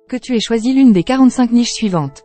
que tu aies choisi l'une des 45 niches suivantes.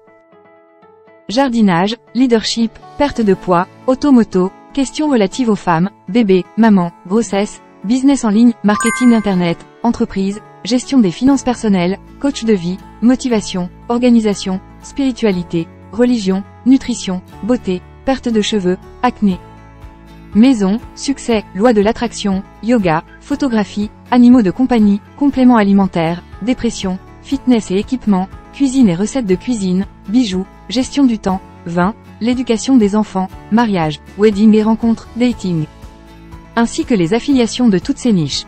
Jardinage, leadership, perte de poids, automoto, questions relatives aux femmes, bébés, maman, grossesse, business en ligne, marketing internet, entreprise, gestion des finances personnelles, coach de vie, motivation, organisation, spiritualité, religion, nutrition, beauté, perte de cheveux, acné. Maison, succès, loi de l'attraction, yoga, photographie, animaux de compagnie, compléments alimentaires, dépression, fitness et équipement, cuisine et recettes de cuisine, bijoux, gestion du temps, vin, l'éducation des enfants, mariage, wedding et rencontres, dating. Ainsi que les affiliations de toutes ces niches.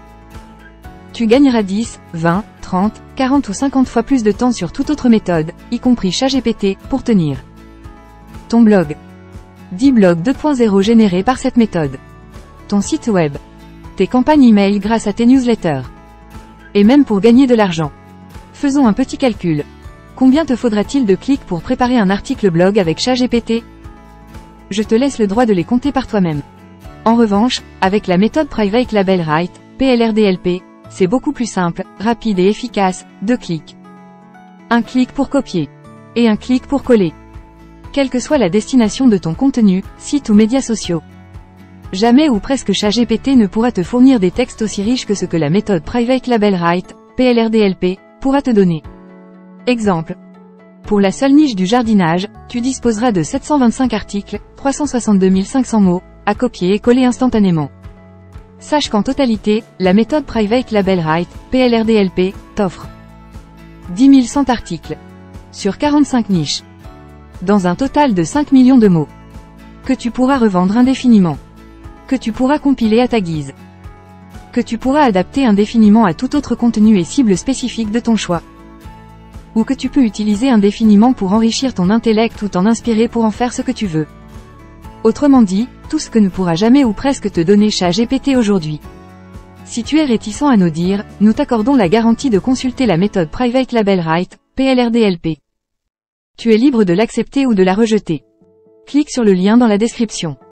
Tu gagneras 10, 20, 30, 40 ou 50 fois plus de temps sur toute autre méthode, y compris ChatGPT, pour tenir ton blog. 10 blogs 2.0 générés par cette méthode. Ton site web. Tes campagnes email grâce à tes newsletters. Et même pour gagner de l'argent. Faisons un petit calcul. Combien te faudra-t-il de clics pour préparer un article blog avec ChatGPT? Je te laisse le droit de les compter par toi-même. En revanche, avec la méthode Private Label Write, PLRDLP, c'est beaucoup plus simple, rapide et efficace, 2 clics. Un clic pour copier. Et un clic pour coller. Quelle que soit la destination de ton contenu, site ou médias sociaux. Jamais ou presque ChatGPT ne pourra te fournir des textes aussi riches que ce que la méthode Private Label Write, PLRDLP, pourra te donner. Exemple. Pour la seule niche du jardinage, tu disposeras de 725 articles, 362 500 mots, à copier et coller instantanément. Sache qu'en totalité, la méthode Private Label Write, PLRDLP, t'offre 10 100 articles. Sur 45 niches. Dans un total de 5 millions de mots. Que tu pourras revendre indéfiniment. Que tu pourras compiler à ta guise. Que tu pourras adapter indéfiniment à tout autre contenu et cible spécifique de ton choix. Ou que tu peux utiliser indéfiniment pour enrichir ton intellect ou t'en inspirer pour en faire ce que tu veux. Autrement dit, tout ce que ne pourra jamais ou presque te donner ChatGPT aujourd'hui. Si tu es réticent à nous dire, nous t'accordons la garantie de consulter la méthode Private Label Write, PLRDLP. Tu es libre de l'accepter ou de la rejeter. Clique sur le lien dans la description.